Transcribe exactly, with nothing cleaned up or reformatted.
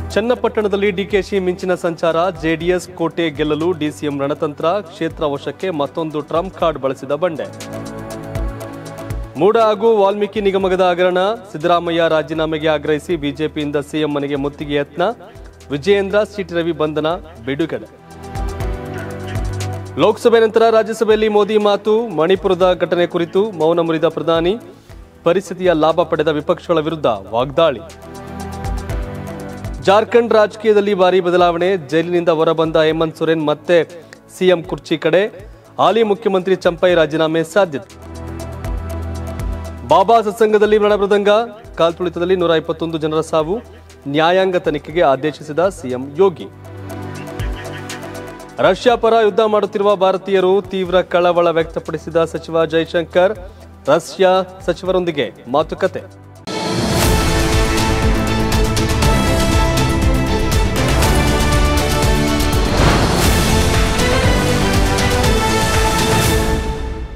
ಚನ್ನಪಟ್ಟಣದಲ್ಲಿ ಡಿಕೆಶಿ ಮಿಂಚಿನ ಸಂಚಾರ, ಜೆಡಿಎಸ್ ಕೋಟೆ ಗೆಲ್ಲಲು ಡಿಸಿಎಂ ರಣತಂತ್ರ, ಕ್ಷೇತ್ರ ವಶಕ್ಕೆ ಮತ್ತೊಂದು ಟ್ರಂಪ್ ಕಾರ್ಡ್ ಬಳಸಿದ ಬಂಡೆ. ಮೂಡ ಹಾಗೂ ವಾಲ್ಮೀಕಿ ನಿಗಮದ ಹಗರಣ, ಸಿದ್ದರಾಮಯ್ಯ ರಾಜೀನಾಮೆಗೆ ಆಗ್ರಹಿಸಿ ಬಿಜೆಪಿಯಿಂದ ಸಿಎಂ ಮನೆಗೆ ಮುತ್ತಿಗೆ ಯತ್ನ, ವಿಜಯೇಂದ್ರ ಸಿಟಿ ರವಿ ಬಂಧನ ಬಿಡುಗಡೆ. ಲೋಕಸಭೆ ನಂತರ ರಾಜ್ಯಸಭೆಯಲ್ಲಿ ಮೋದಿ ಮಾತು, ಮಣಿಪುರದ ಘಟನೆ ಕುರಿತು ಮೌನ ಮುರಿದ ಪ್ರಧಾನಿ, ಪರಿಸ್ಥಿತಿಯ ಲಾಭ ಪಡೆದ ವಿಪಕ್ಷಗಳ ವಿರುದ್ಧ ವಾಗ್ದಾಳಿ. ಜಾರ್ಖಂಡ್ ರಾಜಕೀಯದಲ್ಲಿ ಭಾರಿ ಬದಲಾವಣೆ, ಜೈಲಿನಿಂದ ಹೊರಬಂದ ಹೇಮಂತ್ ಸೊರೇನ್ ಮತ್ತೆ ಸಿಎಂ ಕುರ್ಚಿ ಕಡೆ, ಹಾಲಿ ಮುಖ್ಯಮಂತ್ರಿ ಚಂಪೈ ರಾಜೀನಾಮೆ ಸಾಧ್ಯತೆ. ಬಾಬಾ ಸತ್ಸಂಗದಲ್ಲಿ ಮರಣಮೃದಂಗ, ಕಾಲ್ತುಳಿತದಲ್ಲಿ ನೂರ ಇಪ್ಪತ್ತೊಂದು ಜನರ ಸಾವು, ನ್ಯಾಯಾಂಗ ತನಿಖೆಗೆ ಆದೇಶಿಸಿದ ಸಿಎಂ ಯೋಗಿ. ರಷ್ಯಾ ಪರ ಯುದ್ಧ ಮಾಡುತ್ತಿರುವ ಭಾರತೀಯರು ತೀವ್ರ ಕಳವಳ ವ್ಯಕ್ತಪಡಿಸಿದ ಸಚಿವ ಜೈಶಂಕರ್, ರಷ್ಯಾ ಸಚಿವರೊಂದಿಗೆ ಮಾತುಕತೆ.